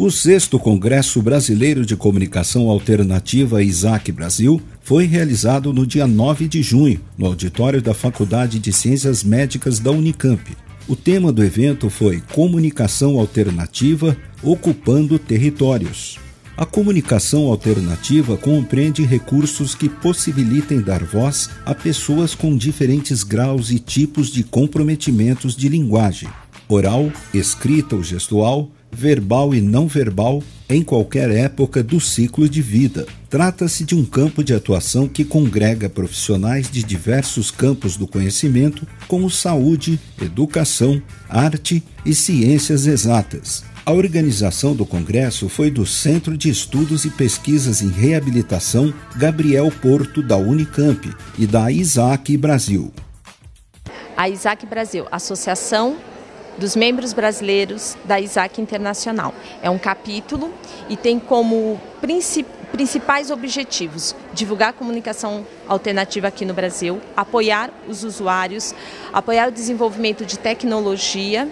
O 6º Congresso Brasileiro de Comunicação Alternativa ISAC Brasil foi realizado no dia 9 de junho, no auditório da Faculdade de Ciências Médicas da Unicamp. O tema do evento foi Comunicação Alternativa ocupando territórios. A comunicação alternativa compreende recursos que possibilitem dar voz a pessoas com diferentes graus e tipos de comprometimentos de linguagem, oral, escrita ou gestual, verbal e não verbal, em qualquer época do ciclo de vida. Trata-se de um campo de atuação que congrega profissionais de diversos campos do conhecimento, como saúde, educação, arte e ciências exatas. A organização do congresso foi do Centro de Estudos e Pesquisas em Reabilitação Gabriel Porto da Unicamp e da ISAC Brasil. A ISAC Brasil, Associação dos Membros Brasileiros da ISAC Internacional. É um capítulo e tem como principais objetivos divulgar a comunicação alternativa aqui no Brasil, apoiar os usuários, apoiar o desenvolvimento de tecnologia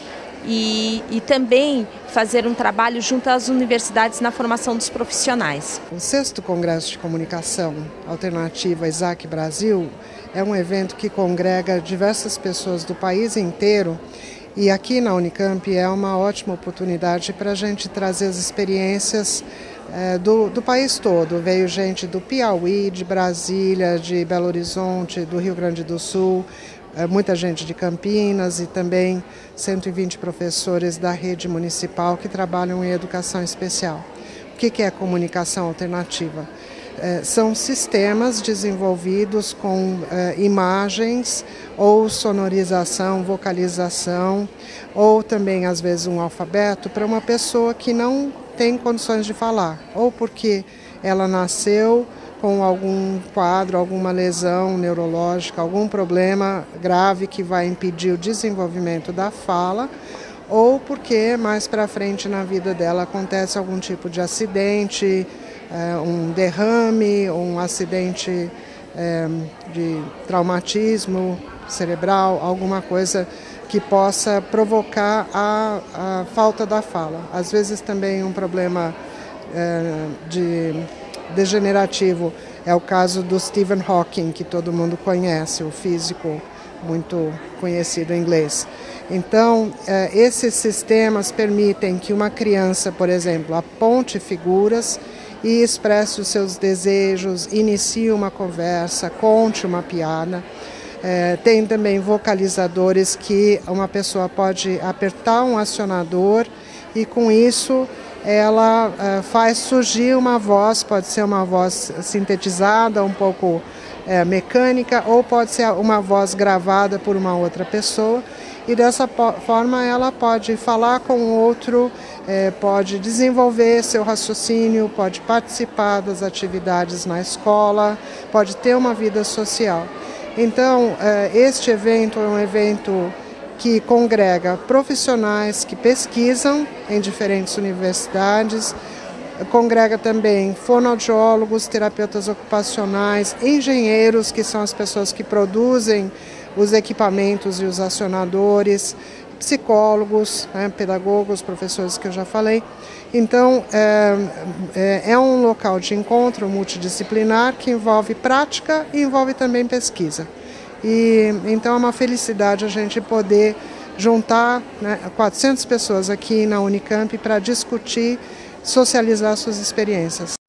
e também fazer um trabalho junto às universidades na formação dos profissionais. O 6º Congresso de Comunicação Alternativa ISAC Brasil é um evento que congrega diversas pessoas do país inteiro e aqui na Unicamp é uma ótima oportunidade para a gente trazer as experiências do país todo. Veio gente do Piauí, de Brasília, de Belo Horizonte, do Rio Grande do Sul, muita gente de Campinas e também 120 professores da rede municipal que trabalham em educação especial. O que é comunicação alternativa? São sistemas desenvolvidos com imagens ou sonorização, vocalização, ou também às vezes um alfabeto para uma pessoa que não tem condições de falar, ou porque ela nasceu com algum quadro, alguma lesão neurológica, algum problema grave que vai impedir o desenvolvimento da fala, ou porque mais para frente na vida dela acontece algum tipo de acidente, um derrame, um acidente de traumatismo cerebral, alguma coisa que possa provocar a falta da fala. Às vezes também um problema degenerativo é o caso do Stephen Hawking, que todo mundo conhece, o físico muito conhecido em inglês. Então, esses sistemas permitem que uma criança, por exemplo, aponte figuras e expresse os seus desejos, inicie uma conversa, conte uma piada. Tem também vocalizadores que uma pessoa pode apertar um acionador e com isso ela faz surgir uma voz, pode ser uma voz sintetizada, um pouco mecânica, ou pode ser uma voz gravada por uma outra pessoa. E dessa forma ela pode falar com o outro, pode desenvolver seu raciocínio, pode participar das atividades na escola, pode ter uma vida social. Então, este evento é um evento que congrega profissionais que pesquisam em diferentes universidades, congrega também fonoaudiólogos, terapeutas ocupacionais, engenheiros, que são as pessoas que produzem os equipamentos e os acionadores, psicólogos, pedagogos, professores que eu já falei. Então, é um local de encontro multidisciplinar que envolve prática e envolve também pesquisa. Então é uma felicidade a gente poder juntar 400 pessoas aqui na Unicamp para discutir, socializar suas experiências.